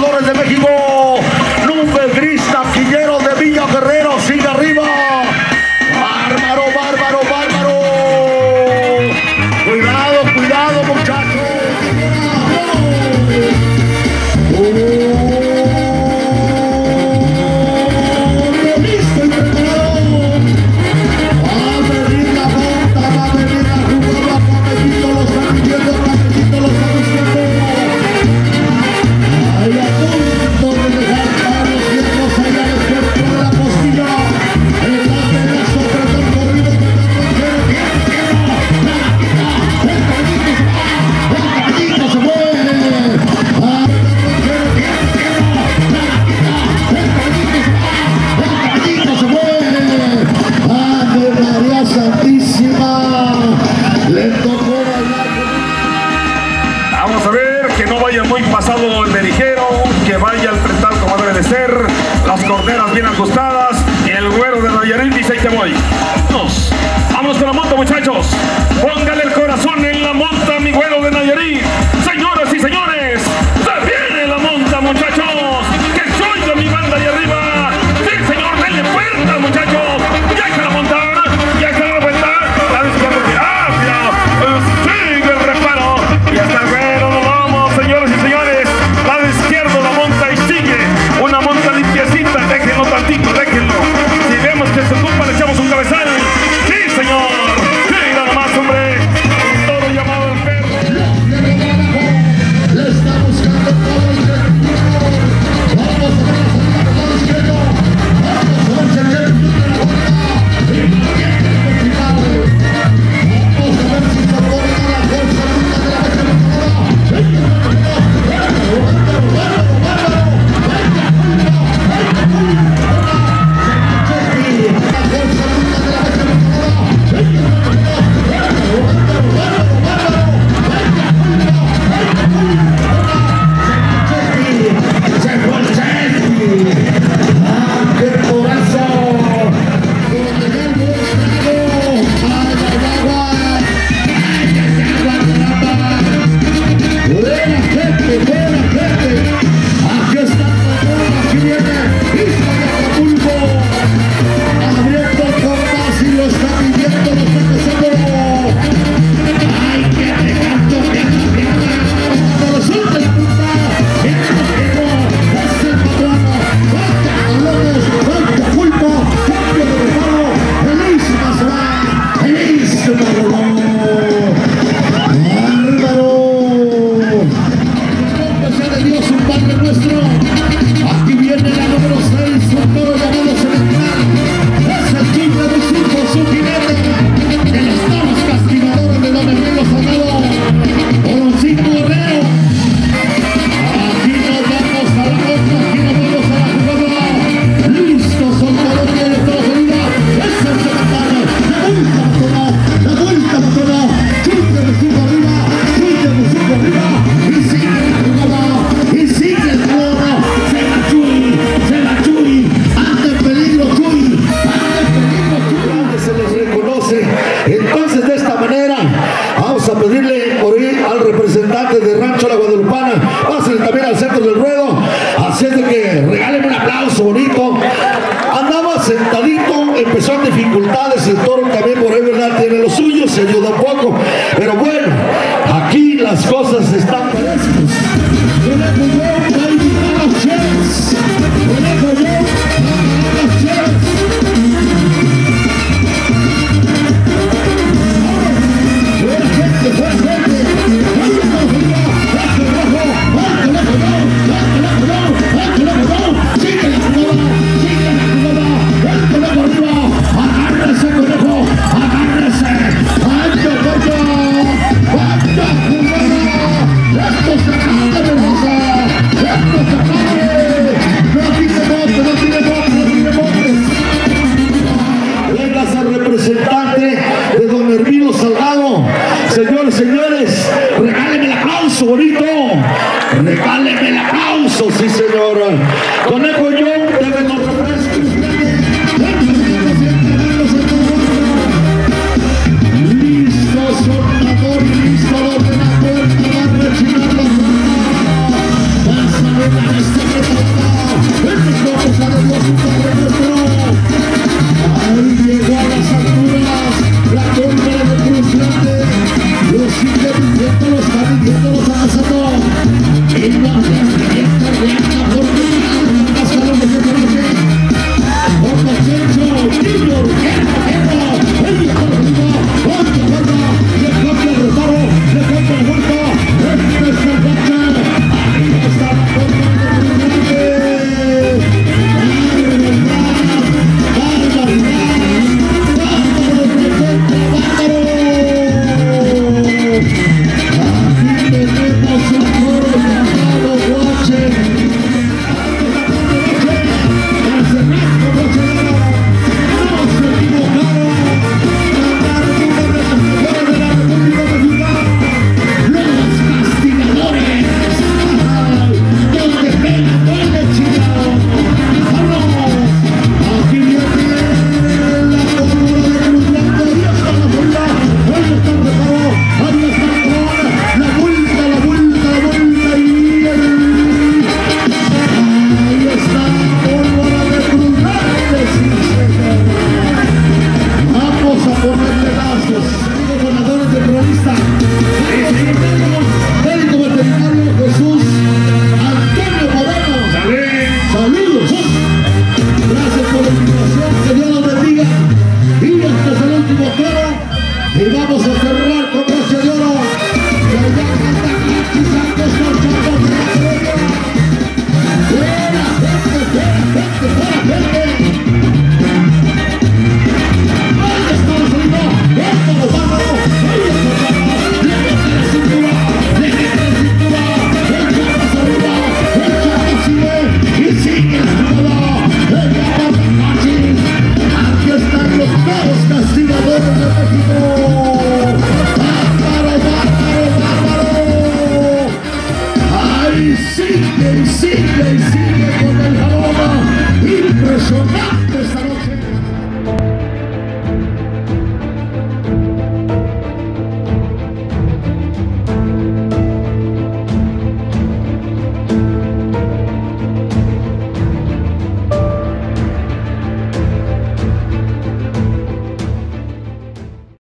Matadores de México. Nube Gris, taquilleros de Villa Guerrero, sigue arriba. Bárbaro, bárbaro, bárbaro. Cuidado, cuidado, muchachos. Vamos a ver que no vaya muy pasado el berijero, que vaya al frontal como debe de ser, las corderas bien ajustadas y el güero de Nayarit dice: ahí te voy. Vamos con la monta, muchachos. Póngale el corazón en la monta, mi güero de Nayarit. Señoras y señores, se viene la monta, muchachos. Que soy de mi banda ahí arriba. Sí, señor, denle puerta, muchachos. Ya que la montar, ya que la vuelta, la descarga, sigue el reparo. Y hasta el güero nos vamos, señoras y señores. La de izquierdo la monta y sigue. Una monta limpiecita, déjenlo tantito, déjenlo. Si vemos que se ocupa, le echamos un cabezal. Sí, señor. Sí, nada más, hombre. Todo llamado al perro. Le está buscando todo el territorio. Vamos a ver la izquierda. Vamos a ver el de la bola. Y no tiene el final. Vamos a ver si se pone la fuerza de la Entonces, de esta manera, vamos a pedirle por ahí al representante de Rancho La Guadalupana, pásenle también al centro del ruedo, así es de que regalen un aplauso bonito. Andaba sentadito, empezó en dificultades, el toro también por ahí, ¿verdad? Tiene lo suyo, se ayuda un poco, pero bueno, aquí las cosas están parecidas. Esto